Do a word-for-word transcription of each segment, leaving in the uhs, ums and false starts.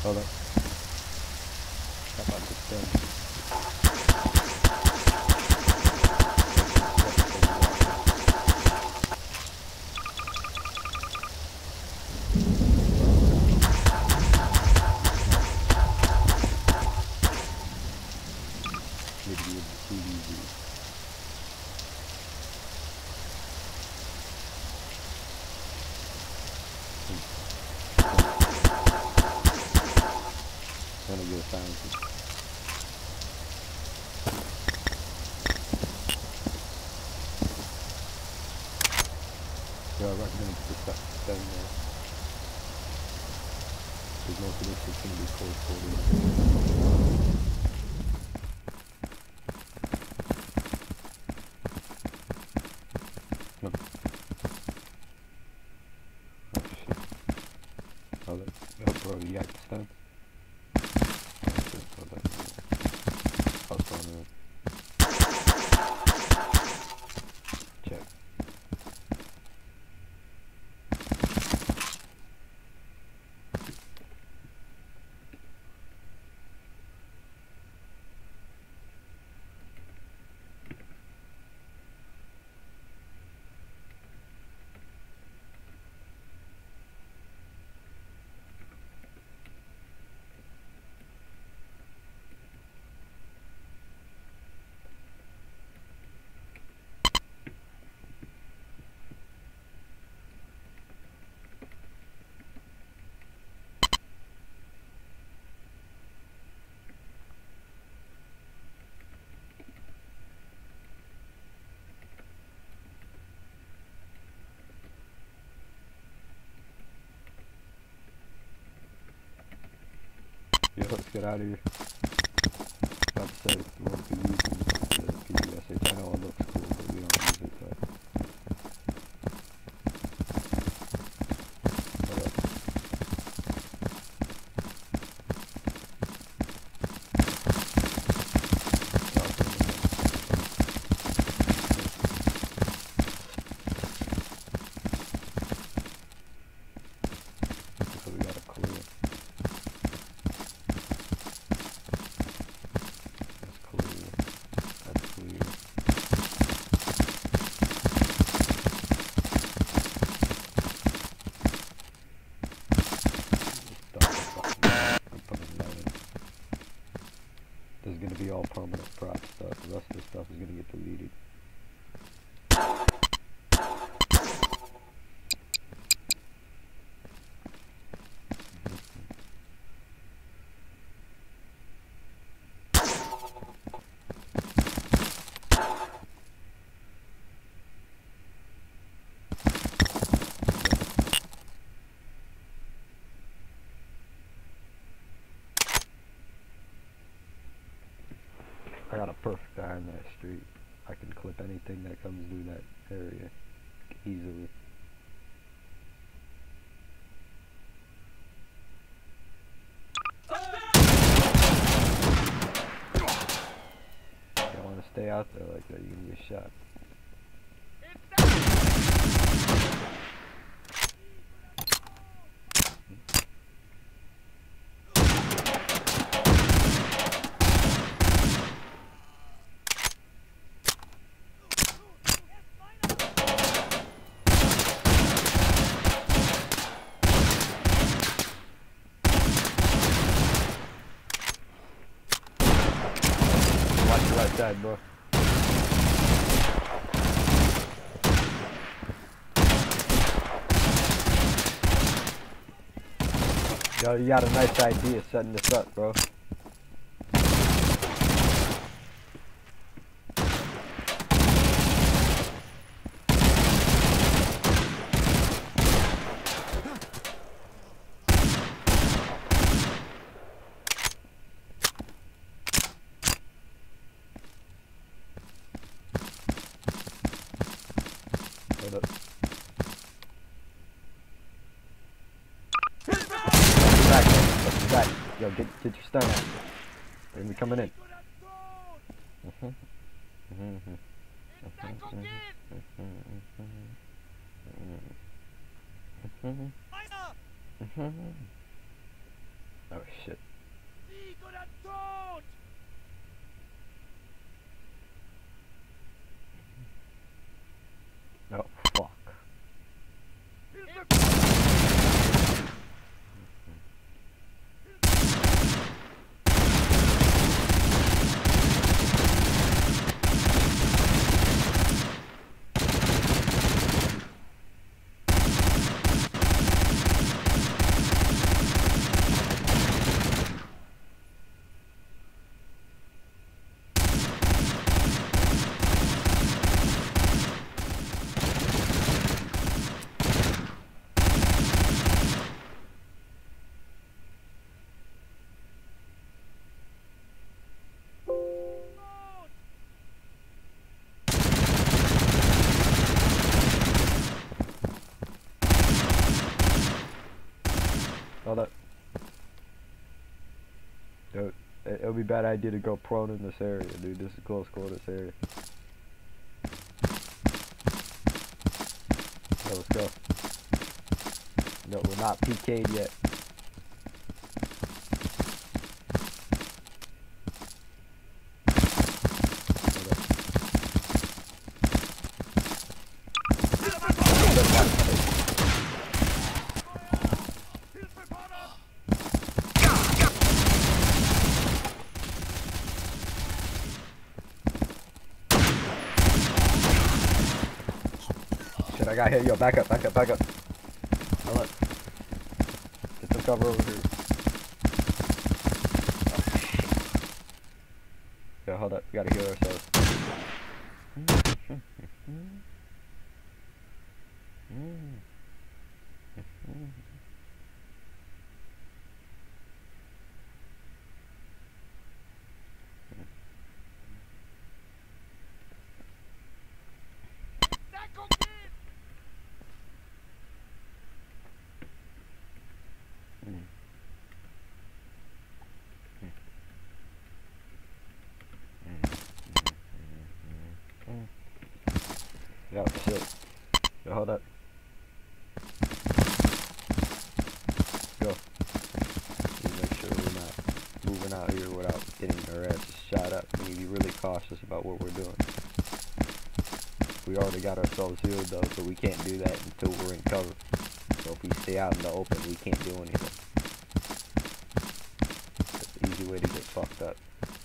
Hold up. How about this thing? Gonna get silenced. Yeah, I recommend to start down there. Because most of this is going to be close quarters. No. Oh shit. Oh, that, oh bro, you got the stun? Oh shit, oh that. I was on it. Check. Yeah, let's get out of here. About to say, if you want to be using the P D S H, I know it looks cool, but we don't use it, but... So we gotta clear. That's clear. That's clear. I'm putting that in. This is gonna be all permanent prop stuff. The rest of this stuff is gonna get deleted. I got a perfect eye on that street. I can clip anything that comes through that area easily. If you want to stay out there like that, you can get shot. Watch your right side, bro. Yo, you got a nice idea setting this up, bro. Hold up. Back, man. Back. Yo, get get your stun out. They're gonna be coming in. Mhm. Mhm. Mhm. Mhm. Mhm. Mhm. Oh shit. Oh fuck. Hold up. Dude, it would be a bad idea to go prone in this area, dude. This is close quarters area. Yo, let's go. No, we're not P K'd yet. Shit, I got hit. Yo, back up, back up, back up. Hold up. Get some cover over here. Oh, shit. Yo, hold up. We gotta heal ourselves. Yo, shit. Yo, hold up. Go. Just make sure we're not moving out here without getting our asses shot up. We need to be really cautious about what we're doing. We already got ourselves healed though, so we can't do that until we're in cover. So if we stay out in the open, we can't do anything. It's an easy way to get fucked up.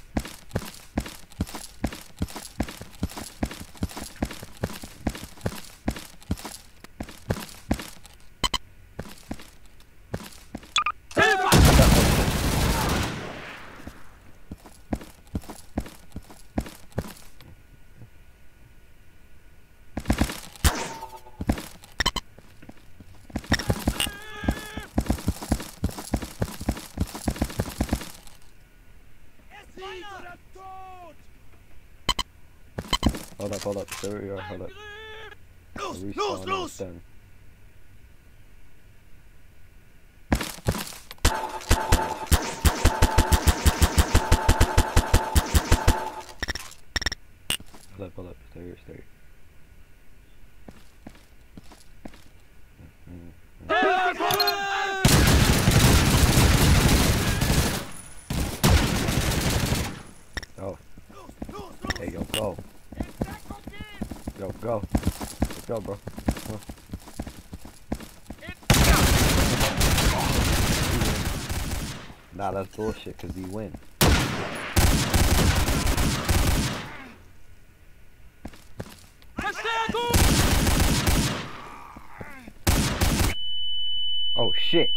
Hold up, hold up, there we are, hold up. Los, los, los! Done. Hold up, hold up, stay here, stay here. Oh. Hey, yo, go. Yo, go. Let's go, bro. Come on. Nah, that's bullshit, cause we win. Oh, shit.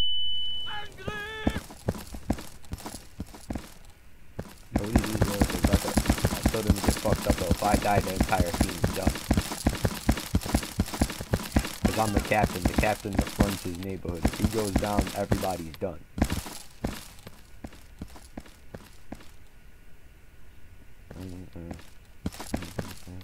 No, we need these guys to back up. I still didn't get fucked up though. If I die, the entire team's done. Cause I'm the captain. The captain that runs his neighborhood. If he goes down, everybody's done. Mm-mm. Mm-mm.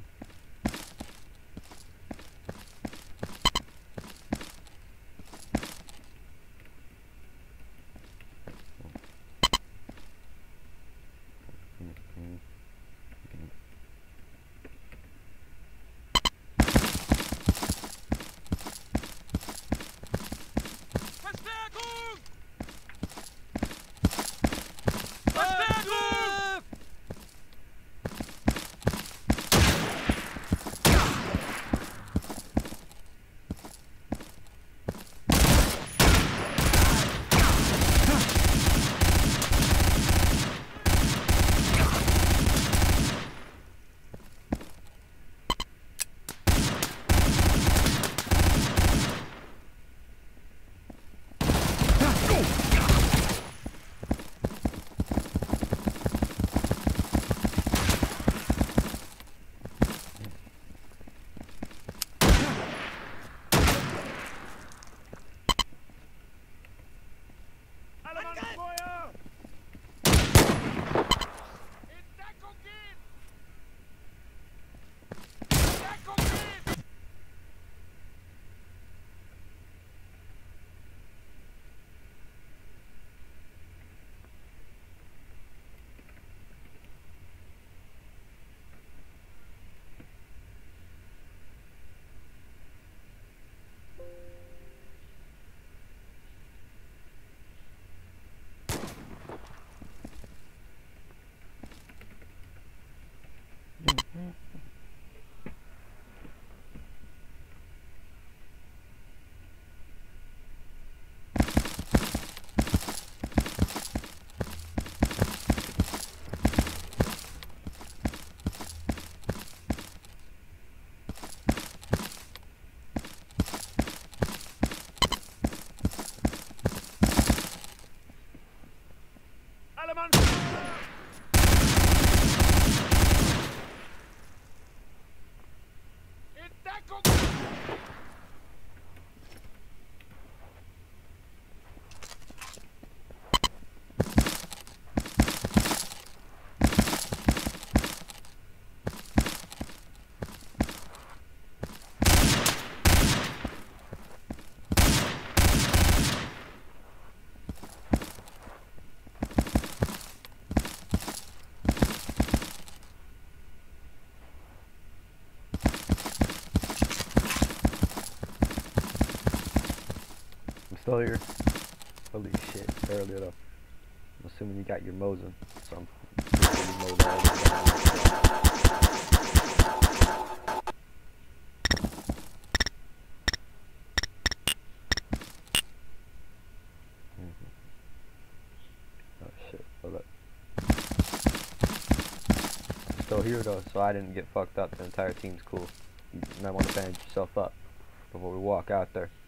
Still here. Holy shit, earlier though. I'm assuming you got your Mosin. So I'm Mosin all the way down. Oh shit, hold up. I'm still here though, so I didn't get fucked up. The entire team's cool. You might want to bandage yourself up before we walk out there.